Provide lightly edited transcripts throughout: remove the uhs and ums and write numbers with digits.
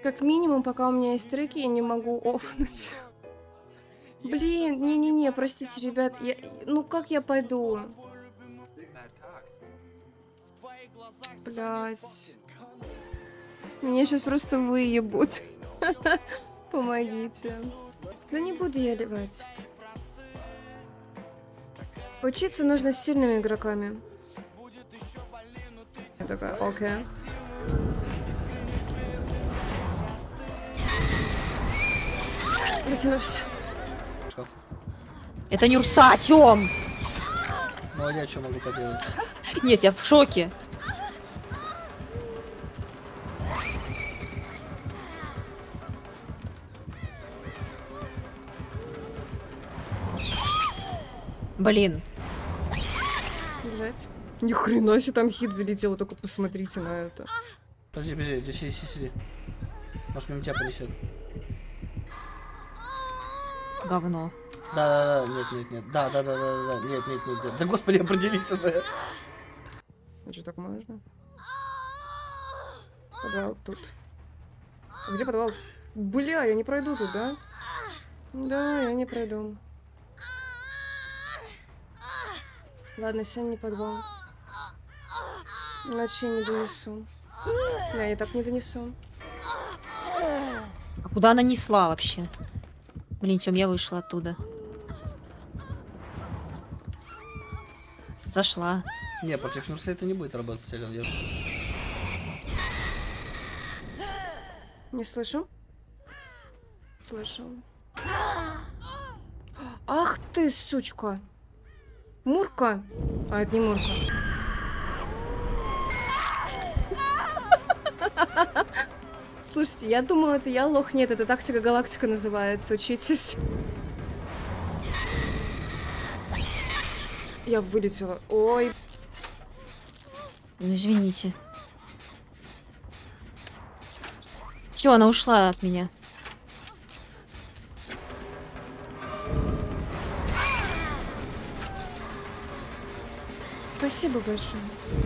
Как минимум, пока у меня есть треки, я не могу офнуть. Блин, не-не-не, простите, ребят, ну как я пойду? Блять. Меня сейчас просто выебут. Помогите. Да не буду я ливать. Учиться нужно с сильными игроками. Я такая, окей. Вытянусь. Это Нюрса, Тём! Ну а я что могу поделать? Нет, я в шоке. Блин. Блять. Ни хрена себе там хит залетел, только посмотрите на это. Подожди, сиди. Может мимо тебя понесет. Говно. Да, нет. Да, нет. Да господи, определись уже. А что, так можно? Подвал тут. Где подвал? Бля, я не пройду тут, да? Да, я не пройду. Ладно, сегодня не подвал. Иначе я не донесу. Я так не донесу. А куда она несла вообще? Блин, Тём, я вышла оттуда. Зашла. Не, против Нурса это не будет работать, Ален. Не слышу? Слышу. Ах ты, сучка! Мурка! А, это не Мурка. Слушайте, я думала, это я лох. Нет, это тактика галактика называется. Учитесь. Я вылетела. Ой. Ну, извините. Все, она ушла от меня. Спасибо большое.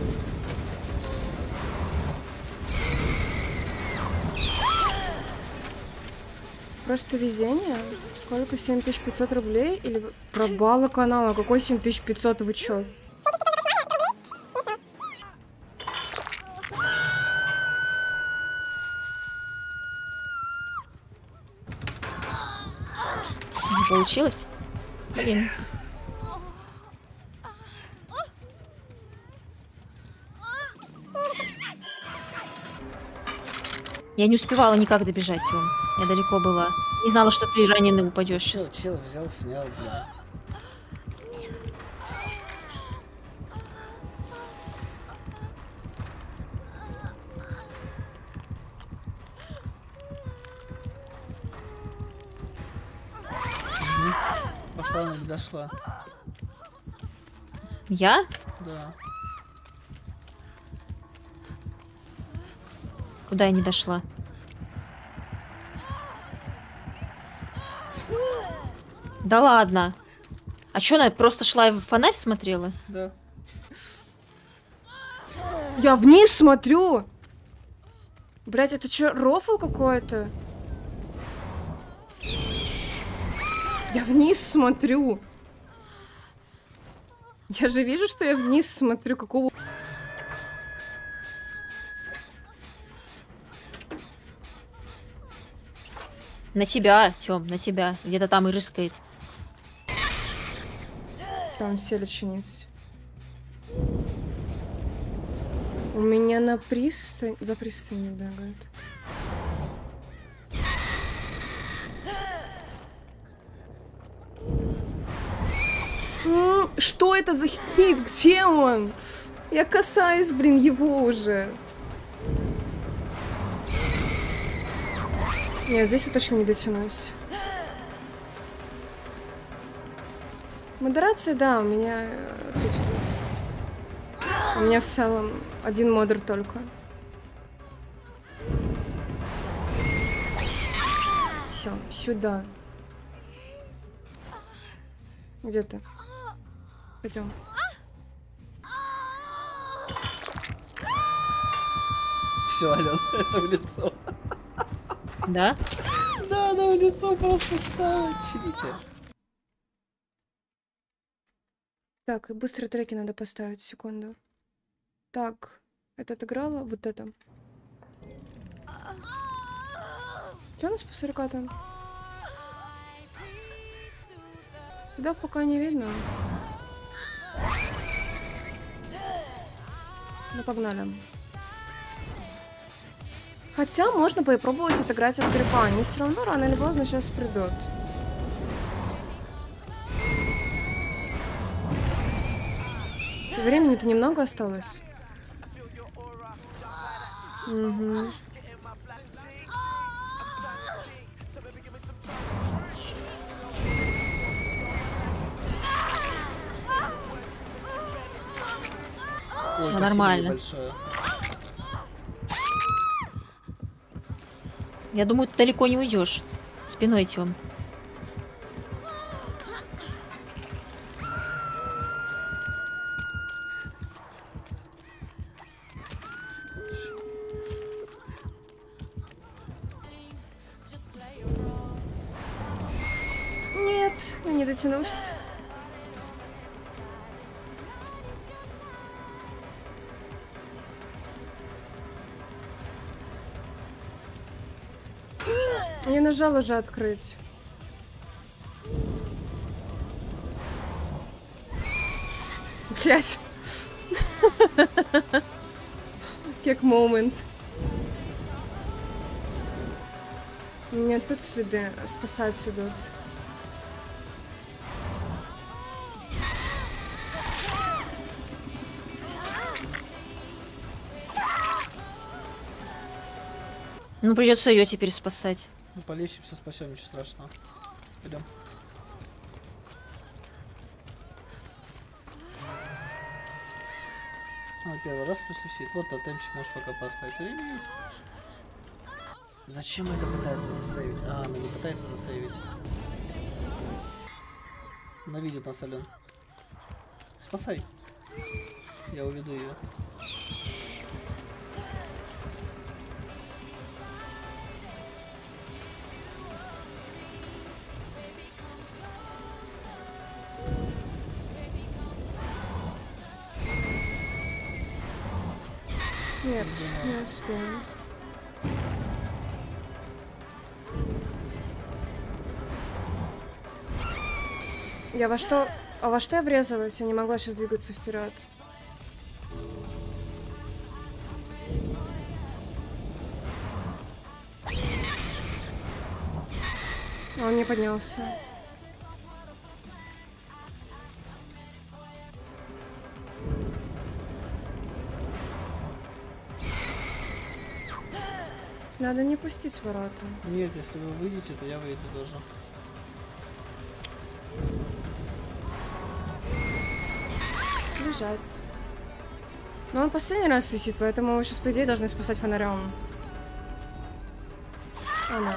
Просто везение? Сколько? 7500 рублей? Или пробала канала? Какой 7500? Вы чё? Не получилось? Блин. Я не успевала никак добежать, Тём. Я далеко была. Не знала, что ты раненый упадешь сейчас. Чел взял, снял, бля. Пошла, она не дошла. Я? Да. Куда я не дошла? Да ладно. А чё, она просто шла и в фонарь смотрела? Да. Я вниз смотрю! Блять, это чё, рофл какой-то? Я вниз смотрю! Я же вижу, что я вниз смотрю, какого... На тебя, Тём, на тебя. Где-то там и рыскает. Там селят чинить. У меня на пристань... За пристанью бегают. Что это за хит? Где он? Я касаюсь, блин, его уже. Нет, здесь я точно не дотянусь. Модерация, да, у меня отсутствует. У меня в целом один модер только. Все, сюда. Где ты? Пойдем. Все, Ален, это в лицо. Да? Да, она в лицо просто встала. Чилите. Так, и быстро треки надо поставить, секунду. Так, это отыграла, вот это. Что у нас по 40 там? Следов пока не видно. Ну, погнали. Хотя можно попробовать отыграть от гриппа. Они все равно рано или поздно сейчас придут. Времени-то немного осталось. Угу. Ой, Ну, спасибо нормально. ей большое. Я думаю, ты далеко не уйдешь. Спиной, Тём. Нет, я не дотянусь. Я нажал уже открыть. Блять. Как момент. Меня тут следы спасать идут. Ну, придется ее теперь спасать. Ну, полечимся, спасем, ничего страшного. Пойдем. Первый раз после всей. Вот тотемчик можешь пока поставить. Ремейск. Зачем это пытается засейвить? А, она не пытается засейвить. Она видит нас, Ален. Спасай. Я уведу ее. Нет, не успеем. Я во что... А во что я врезалась? Я не могла сейчас двигаться вперед. Он не поднялся. Надо не пустить ворота. Нет, если вы выйдете, то я выйду тоже. Лежать. Но он последний раз висит, поэтому его сейчас, по идее, должны спасать фонарем. Она.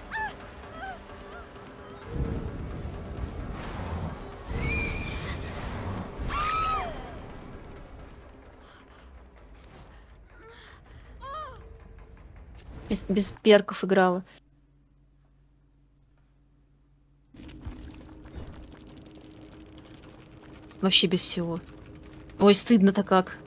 Без перков играла. Вообще без всего. Ой, стыдно-то как.